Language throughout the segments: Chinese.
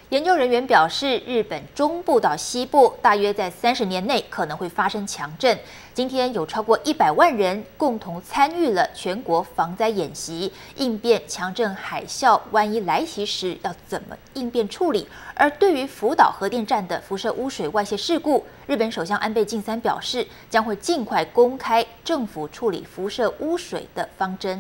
研究人员表示，日本中部到西部大约在30年内可能会发生强震。今天有超过100万人共同参与了全国防灾演习，应变强震海啸万一来袭时要怎么应变处理。而对于福岛核电站的辐射污水外泄事故，日本首相安倍晋三表示，将会尽快公开政府处理辐射污水的方针。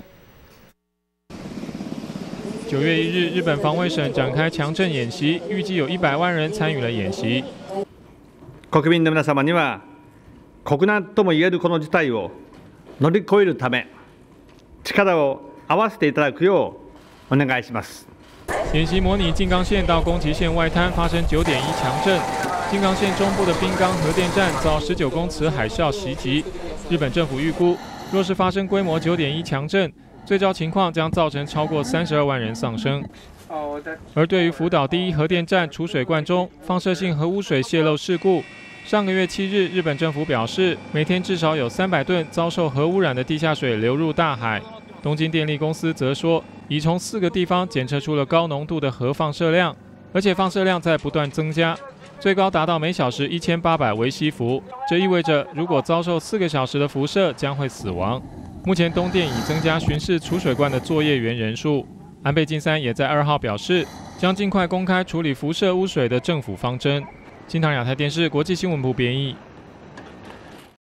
9月1日，日本防卫省展开强震演习，预计有100万人参与了演習。 国民の皆様には、国難とも言えるこの事態を乗り越えるため、力を合わせていただくようお願いします。 演习模拟静冈县到宫崎县外滩发生9.1强震，静冈县中部的滨冈核电站遭19公尺海啸袭击。日本政府预估，若是发生规模9.1强震，最糟情况将造成超过32万人丧生。而对于福岛第一核电站储水罐中放射性核污水泄漏事故，上个月7日，日本政府表示，每天至少有300吨遭受核污染的地下水流入大海。东京电力公司则说，已从4个地方检测出了高浓度的核放射量，而且放射量在不断增加，最高达到每小时1800微西弗。这意味着，如果遭受4个小时的辐射，将会死亡。目前东电已增加巡视储水罐的作业员人数。安倍晋三也在2号表示，将尽快公开处理辐射污水的政府方针。新唐亚太电视国际新闻部编译。